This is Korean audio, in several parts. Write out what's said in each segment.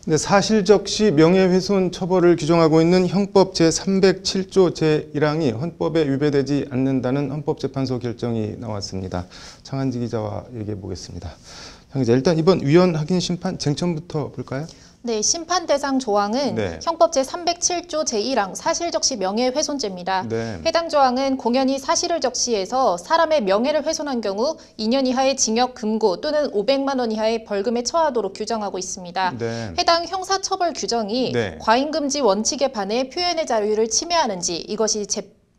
네, 사실적시 명예훼손 처벌을 규정하고 있는 형법 제307조 제1항이 헌법에 위배되지 않는다는 헌법재판소 결정이 나왔습니다. 장한지 기자와 얘기해 보겠습니다. 장 기자, 일단 이번 위헌 확인 심판 쟁점부터 볼까요? 네, 심판 대상 조항은 형법 제307조 제1항 사실적시 명예훼손죄입니다. 해당 조항은 공연히 사실을 적시해서 사람의 명예를 훼손한 경우 2년 이하의 징역, 금고 또는 500만 원 이하의 벌금에 처하도록 규정하고 있습니다. 해당 형사처벌 규정이 과잉금지 원칙에 반해 표현의 자유를 침해하는지 이것이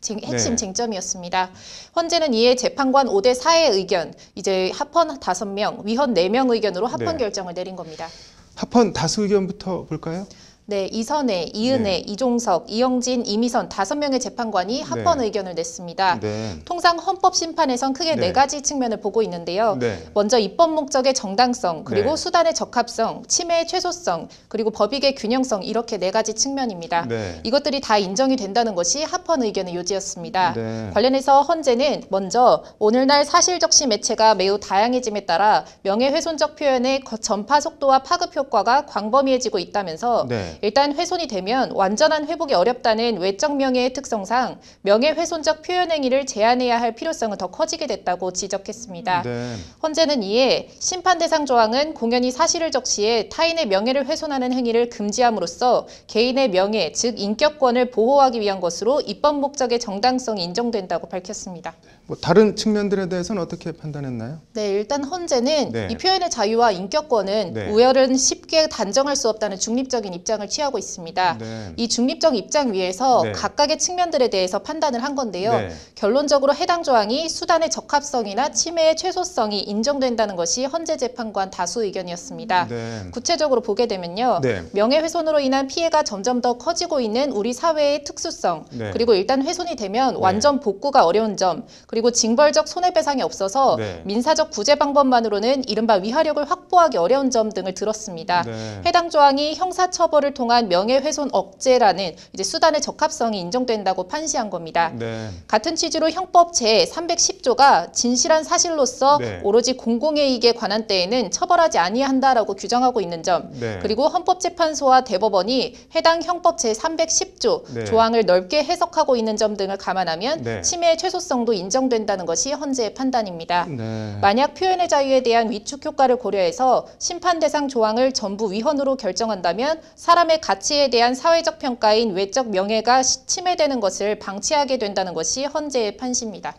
핵심 쟁점이었습니다. 현재는 이에 재판관 5대 4의 의견, 이제 합헌 5명, 위헌 4명 의견으로 합헌 결정을 내린 겁니다. 합헌 다수 의견부터 볼까요? 네, 이선혜, 이은혜, 이종석, 이영진, 이미선 5명의 재판관이 합헌 의견을 냈습니다. 통상 헌법심판에선 크게 4가지 측면을 보고 있는데요. 먼저 입법 목적의 정당성, 그리고 수단의 적합성, 침해의 최소성, 그리고 법익의 균형성 이렇게 4가지 측면입니다. 이것들이 다 인정이 된다는 것이 합헌 의견의 요지였습니다. 관련해서 헌재는 먼저 오늘날 사실적시 매체가 매우 다양해짐에 따라 명예훼손적 표현의 전파 속도와 파급 효과가 광범위해지고 있다면서 일단 훼손이 되면 완전한 회복이 어렵다는 외적 명예의 특성상 명예훼손적 표현 행위를 제한해야 할 필요성은 더 커지게 됐다고 지적했습니다. 헌재는 이에 심판 대상 조항은 공연히 사실을 적시해 타인의 명예를 훼손하는 행위를 금지함으로써 개인의 명예, 즉 인격권을 보호하기 위한 것으로 입법 목적의 정당성이 인정된다고 밝혔습니다. 다른 측면들에 대해서는 어떻게 판단했나요? 네, 일단 헌재는 이 표현의 자유와 인격권은 우열은 쉽게 단정할 수 없다는 중립적인 입장을 취하고 있습니다. 이 중립적 입장 위에서 각각의 측면들에 대해서 판단을 한 건데요. 결론적으로 해당 조항이 수단의 적합성이나 침해의 최소성이 인정된다는 것이 헌재 재판관 다수 의견이었습니다. 구체적으로 보게 되면요. 명예훼손으로 인한 피해가 점점 더 커지고 있는 우리 사회의 특수성, 그리고 일단 훼손이 되면 완전 복구가 어려운 점, 그리고 징벌적 손해배상이 없어서 민사적 구제 방법만으로는 이른바 위화력을 확보하기 어려운 점 등을 들었습니다. 해당 조항이 형사처벌을 통한 명예훼손 억제라는 이제 수단의 적합성이 인정된다고 판시한 겁니다. 같은 취지로 형법 제310조가 진실한 사실로서 오로지 공공의 이익에 관한 때에는 처벌하지 아니한다라고 규정하고 있는 점, 그리고 헌법재판소와 대법원이 해당 형법 제310조 조항을 넓게 해석하고 있는 점 등을 감안하면 침해의 최소성도 인정된다는 것이 헌재의 판단입니다. 만약 표현의 자유에 대한 위축 효과를 고려해서 심판 대상 조항을 전부 위헌으로 결정한다면 사람의 가치에 대한 사회적 평가인 외적 명예가 침해되는 것을 방치하게 된다는 것이 헌재의 판시입니다.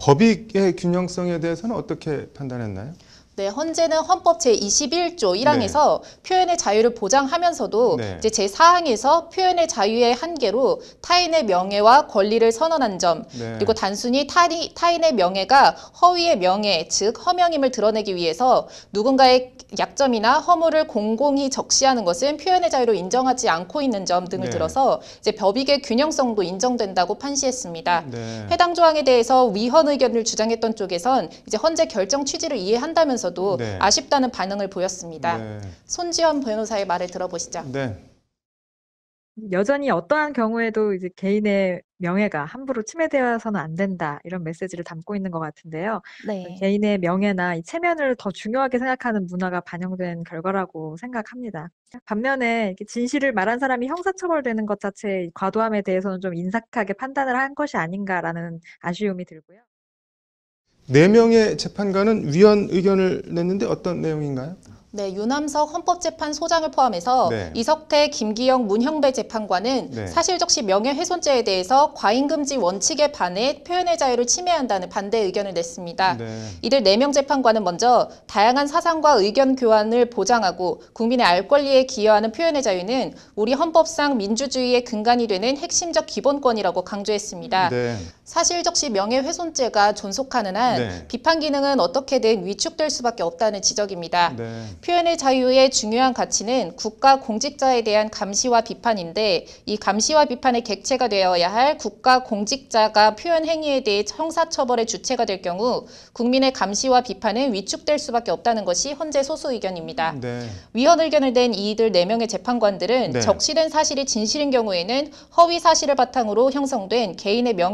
법익의 균형성에 대해서는 어떻게 판단했나요? 네, 헌재는 헌법 제21조 1항에서 표현의 자유를 보장하면서도 이제 제4항에서 표현의 자유의 한계로 타인의 명예와 권리를 선언한 점, 그리고 단순히 타인의 명예가 허위의 명예, 즉 허명임을 드러내기 위해서 누군가의 약점이나 허물을 공공히 적시하는 것은 표현의 자유로 인정하지 않고 있는 점 등을 들어서 이제 법익의 균형성도 인정된다고 판시했습니다. 해당 조항에 대해서 위헌 의견을 주장했던 쪽에선 이제 헌재 결정 취지를 이해한다면서도 아쉽다는 반응을 보였습니다. 손지연 변호사의 말을 들어보시죠. 여전히 어떠한 경우에도 이제 개인의 명예가 함부로 침해되어서는 안 된다 이런 메시지를 담고 있는 것 같은데요. 개인의 명예나 이 체면을 더 중요하게 생각하는 문화가 반영된 결과라고 생각합니다. 반면에 이렇게 진실을 말한 사람이 형사처벌되는 것 자체의 과도함에 대해서는 좀 인색하게 판단을 한 것이 아닌가라는 아쉬움이 들고요. 4명의 재판관은 위헌 의견을 냈는데 어떤 내용인가요? 네, 유남석 헌법재판소장을 포함해서 이석태, 김기영, 문형배 재판관은 사실적시 명예훼손죄에 대해서 과잉금지 원칙에 반해 표현의 자유를 침해한다는 반대 의견을 냈습니다. 이들 4명 재판관은 먼저 다양한 사상과 의견 교환을 보장하고 국민의 알 권리에 기여하는 표현의 자유는 우리 헌법상 민주주의의 근간이 되는 핵심적 기본권이라고 강조했습니다. 사실적시 명예훼손죄가 존속하는 한 비판 기능은 어떻게든 위축될 수밖에 없다는 지적입니다. 표현의 자유의 중요한 가치는 국가 공직자에 대한 감시와 비판인데 이 감시와 비판의 객체가 되어야 할 국가 공직자가 표현 행위에 대해 형사처벌의 주체가 될 경우 국민의 감시와 비판은 위축될 수밖에 없다는 것이 헌재 소수 의견입니다. 위헌 의견을 낸 이들 4명의 재판관들은 적시된 사실이 진실인 경우에는 허위 사실을 바탕으로 형성된 개인의 명예보다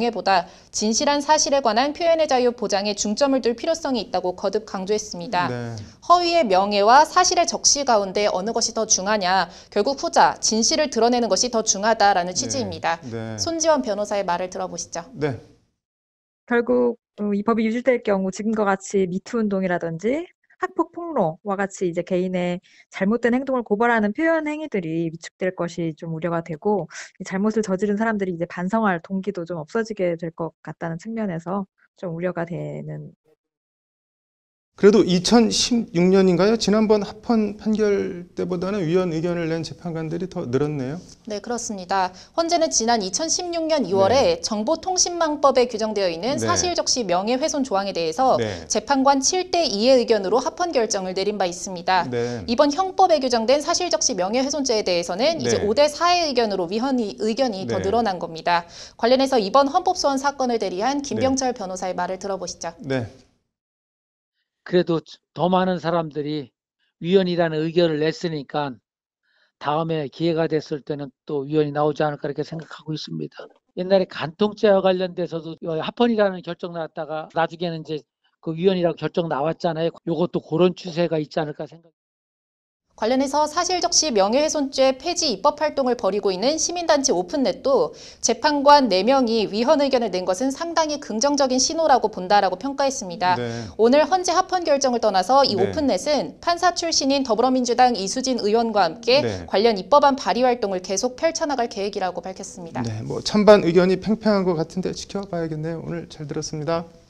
있습니다. 진실한 사실에 관한 표현의 자유 보장에 중점을 둘 필요성이 있다고 거듭 강조했습니다. 네. 허위의 명예와 사실의 적시 가운데 어느 것이 더 중하냐, 결국 후자, 진실을 드러내는 것이 더 중하다라는 취지입니다. 네. 손지원 변호사의 말을 들어보시죠. 네. 결국 이 법이 유지될 경우 지금과 같이 미투 운동이라든지 학폭 폭로와 같이 이제 개인의 잘못된 행동을 고발하는 표현 행위들이 위축될 것이 좀 우려가 되고, 잘못을 저지른 사람들이 이제 반성할 동기도 좀 없어지게 될 것 같다는 측면에서 좀 우려가 되는. 그래도 2016년인가요? 지난번 합헌 판결 때보다는 위헌 의견을 낸 재판관들이 더 늘었네요. 네, 그렇습니다. 헌재는 지난 2016년 2월에 네. 정보통신망법에 규정되어 있는 네. 사실적시 명예훼손 조항에 대해서 네. 재판관 7대2의 의견으로 합헌 결정을 내린 바 있습니다. 네. 이번 형법에 규정된 사실적시 명예훼손죄에 대해서는 네. 이제 5대4의 의견으로 위헌 의견이 네. 더 늘어난 겁니다. 관련해서 이번 헌법소원 사건을 대리한 김병철 네. 변호사의 말을 들어보시죠. 네. 그래도 더 많은 사람들이 위헌이라는 의견을 냈으니까 다음에 기회가 됐을 때는 또 위헌이 나오지 않을까 이렇게 생각하고 있습니다. 옛날에 간통죄와 관련돼서도 합헌이라는 결정 나왔다가 나중에는 이제 그 위헌이라고 결정 나왔잖아요. 이것도 그런 추세가 있지 않을까 생각합니다. 관련해서 사실적시 명예훼손죄 폐지 입법 활동을 벌이고 있는 시민단체 오픈넷도 재판관 4명이 위헌 의견을 낸 것은 상당히 긍정적인 신호라고 본다라고 평가했습니다. 네. 오늘 헌재 합헌 결정을 떠나서 이 네. 오픈넷은 판사 출신인 더불어민주당 이수진 의원과 함께 네. 관련 입법안 발의 활동을 계속 펼쳐나갈 계획이라고 밝혔습니다. 네, 찬반 의견이 팽팽한 것 같은데 지켜봐야겠네요. 오늘 잘 들었습니다.